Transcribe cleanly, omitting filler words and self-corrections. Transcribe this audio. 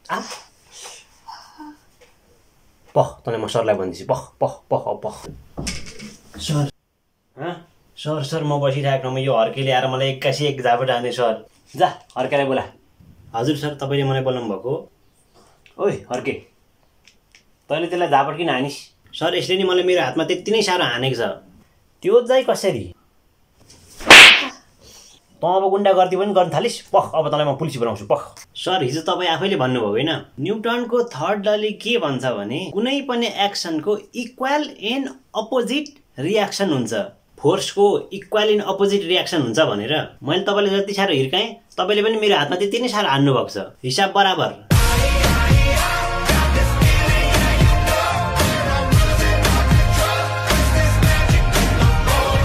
पख तँलाई म सरलाई भन्दैछु पख पख पख पख सर सर सर म बसिरहेको ठाउँमा यो हर्के ल्याएर मलाई 81 एक झापट हाने सर जा हर्केलाई बोला हजुर सर तपाईँले मलाई बोलाउनु भएको ओइ हर्के तैँले त्यसलाई झापट किन हानिस् सर यसले नि मलाई मेरो हातमा त्यति नै साह्रो हानेको छ त्यो चाहिँ कसरी तँ अब गुन्डागर्दी पनि गर्न थालिस् पख अब तँलाई म पुलिस बनाउँछु पख सर हिजो तपाईँ आफैले भन्नुभयो होइन न्युटनको थर्ड लले के भन्छ भने कुनै पनि एक्सनको इक्वल एन्ड अपोजिट रियाक्सन हुन्छ फोर्सको इक्वल एन्ड अपोजिट रियाक्सन हुन्छ भनेर मैले तपाईँले जति साह्रो हिर्काएँ तपाईँले पनि मेरो हातमा त्यति नै साह्रो हान्नु भएको छ हिसाब बराबर